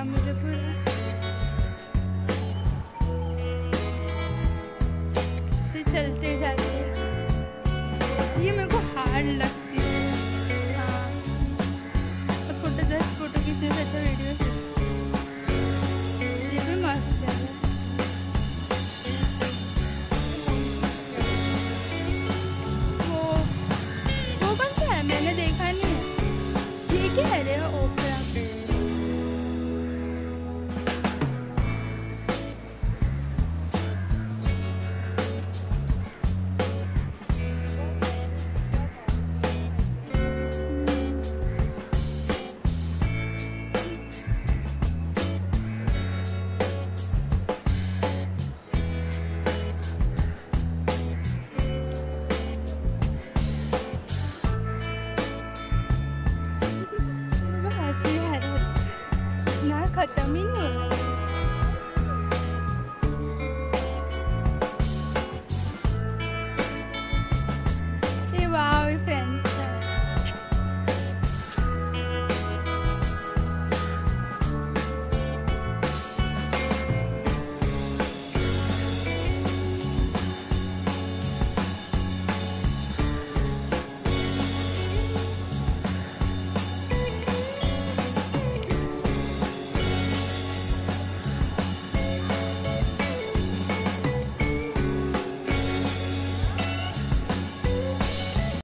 मुझे पूरा। फिर चलते जाते, ये मेरे को हार्ड लगती है। हाँ, तो फोटो 10 फोटो खींचने से अच्छा वीडियो। ये भी मस्त है। वो कौन सा है, मैंने देखा नहीं है। ये क्या है रे, ओपरा? खत्म ही नहीं हो रहा।